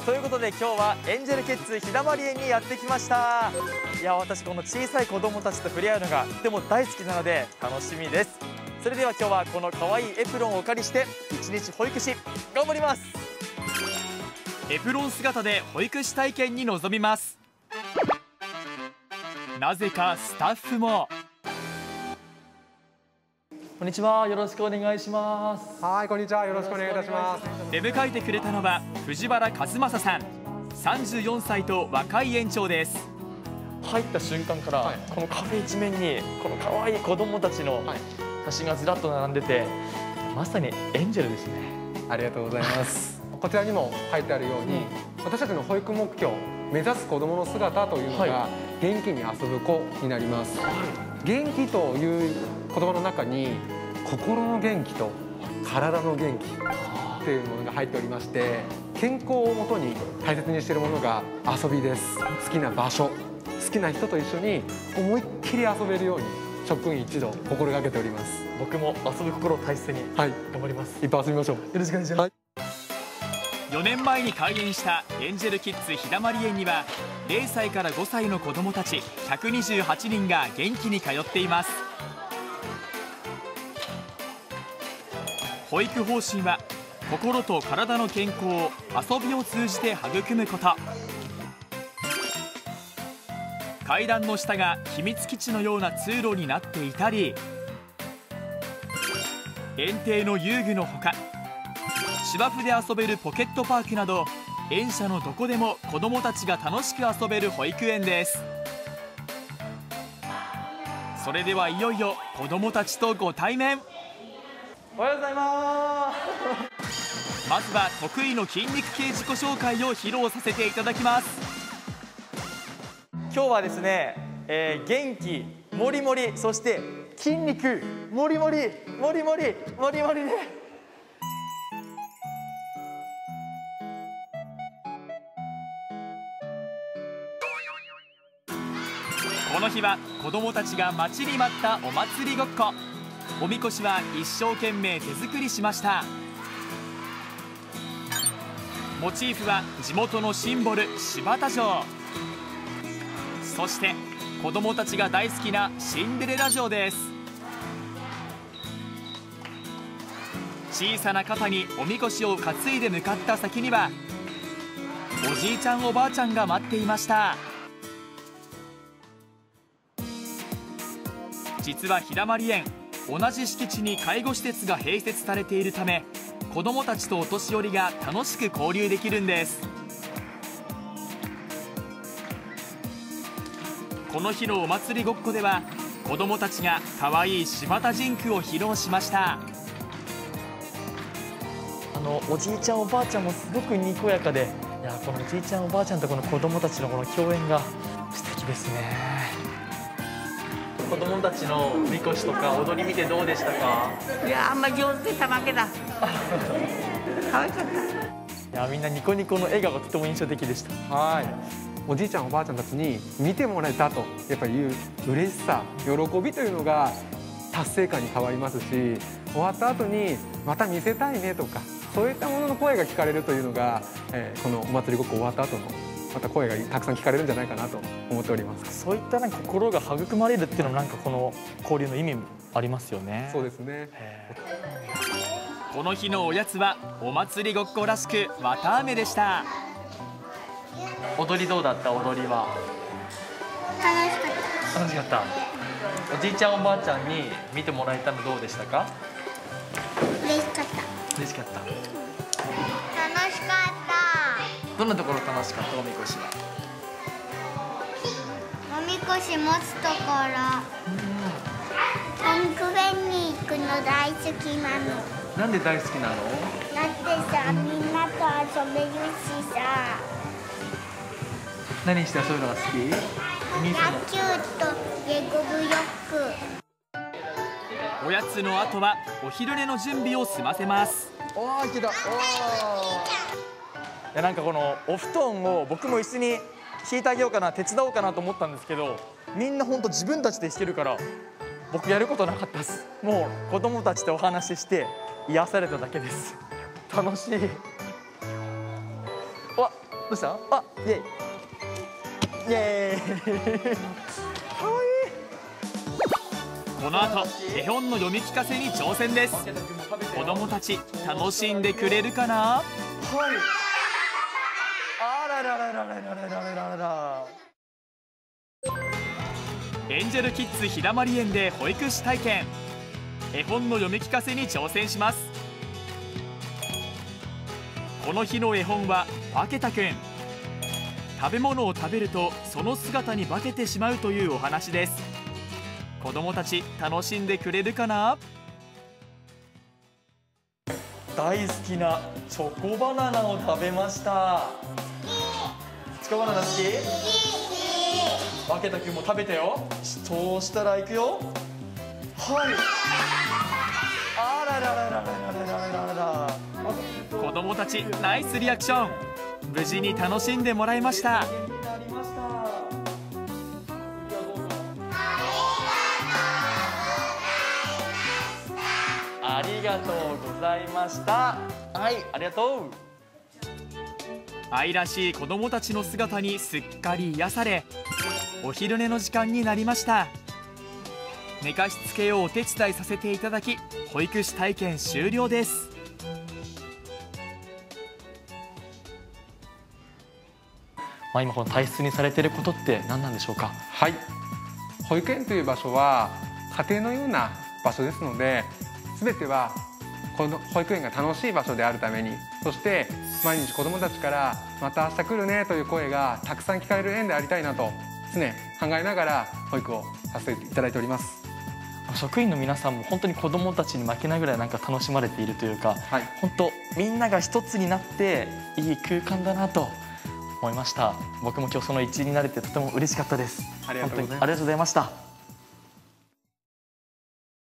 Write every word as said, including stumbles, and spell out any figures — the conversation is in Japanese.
ということで今日はエンジェルキッズ日だまり園にやってきました。いや、私この小さい子供たちと触れ合うのがとても大好きなので楽しみです。それでは今日はこの可愛いエプロンをお借りして一日保育士頑張ります。エプロン姿で保育士体験に臨みます。なぜかスタッフも。こんにちは、よろしくお願いします。 はい、こんにちは、よろしくお願いいたします。 出迎えてくれたのは藤原和正さん、さんじゅうよんさいと若い園長です。入った瞬間から、はい、このカフェ一面にこの可愛い子供たちの写真がずらっと並んでて、まさにエンジェルですね。 ありがとうございます。こちらにも書いてあるように、うん、私たちの保育目標、目指す子どもの姿というのが、はい、元気に遊ぶ子になります。はい、元気という言葉の中に心の元気と体の元気っていうものが入っておりまして、健康をもとに大切にしているものが遊びです。好きな場所、好きな人と一緒に思いっきり遊べるように職員一同心がけております。 僕も遊ぶ心を大切に頑張ります。 いっぱい遊びましょう。よろしくお願いします。はい、よねんまえに開園したエンジェルキッズ日だまり園にはれいさいからごさいの子どもたちひゃくにじゅうはちにんが元気に通っています。保育方針は心と体の健康を遊びを通じて育むこと。階段の下が秘密基地のような通路になっていたり、園庭の遊具のほか芝生で遊べるポケットパークなど、園舎のどこでも子どもたちが楽しく遊べる保育園です。それではいよいよ子どもたちとご対面。おはようございます。まずは得意の筋肉系自己紹介を披露させていただきます。今日はですね、えー、元気もりもり、そして筋肉もりもりもりもりもりもりで、この日は子どもたちが待ちに待ったお祭りごっこ。おみこしは一生懸命手作りしました。モチーフは地元のシンボル柴田城、そして子どもたちが大好きなシンデレラ城です。小さな肩におみこしを担いで向かった先にはおじいちゃんおばあちゃんが待っていました。実は日だまり園、同じ敷地に介護施設が併設されているため、子どもたちとお年寄りが楽しく交流できるんです。この日のお祭りごっこでは子どもたちが可愛い柴田ジンクを披露しました。あのおじいちゃんおばあちゃんもすごくにこやかで、いや、このおじいちゃんおばあちゃんとこの子どもたちのこの共演が素敵ですね。子供たちのみこしとか踊り見てどうでしたか？ いや、あんま上手でたまけだ。可愛かった。いや、みんなニコニコの笑顔がとても印象的でした。 はい。おじいちゃんおばあちゃんたちに見てもらえたとやっぱりいう嬉しさ、喜びというのが達成感に変わりますし、終わった後にまた見せたいねとか、そういったものの声が聞かれるというのが、えー、このお祭りごっこ終わった後のまた声がたくさん聞かれるんじゃないかなと思っております。 そういったなんか心が育まれるっていうのもなんかこの交流の意味もありますよね。 そうですね。 この日のおやつはお祭りごっこらしく綿あめでした。踊りどうだった？踊りは楽しかった。 楽しかった。おじいちゃんおばあちゃんに見てもらえたのどうでしたか？ 嬉しかった。 嬉しかった。 楽しかった。 どんなところ楽しかった？おみこしは。 おみこし持つところ。保育園に行くの大好きなの。 なんで大好きなの？ だってさ、みんなと遊べるしさ。 何して遊ぶのが好き？ 野球とレゴブロック。 おやつの後はお昼寝の準備を済ませます。 おー、いけた。おー。 いや、なんかこのお布団を僕も一緒に敷いてあげようかな、手伝おうかなと思ったんですけど、みんな本当自分たちでしてるから僕やることなかったです。もう子供たちとお話しして癒されただけです。楽しい。わ、 どうした？あ、イエイイエーイかわいい。この後絵本の読み聞かせに挑戦です。子供たち楽しんでくれるかな？はい。あららららららららららら。エンジェルキッズひだまり園で保育士体験。絵本の読み聞かせに挑戦します。この日の絵本はバケタくん。食べ物を食べるとその姿に化けてしまうというお話です。子供たち楽しんでくれるかな？大好きなチョコバナナを食べました。チョコバナナ好き？バケタくんも食べてよ。そうしたらいくよ。はい。あらららららららららら。子供たちナイスリアクション。無事に楽しんでもらいました。ありがとうございました。はい、ありがとう。愛らしい子供たちの姿にすっかり癒され、お昼寝の時間になりました。寝かしつけをお手伝いさせていただき、保育士体験終了です。まあ、今この大切にされていることって何なんでしょうか？ はい、保育園という場所は家庭のような場所ですので、全てはこの保育園が楽しい場所であるために、そして毎日子どもたちから「また明日来るね」という声がたくさん聞かれる園でありたいなと常考えながら保育をさせていただいております。 職員の皆さんも本当に子どもたちに負けないぐらいなんか楽しまれているというか、はい、本当みんなが一つになっていい空間だなと思いました。僕も今日その一員になれてとても嬉しかったです。 ありがとうございます。 本当にありがとうございました。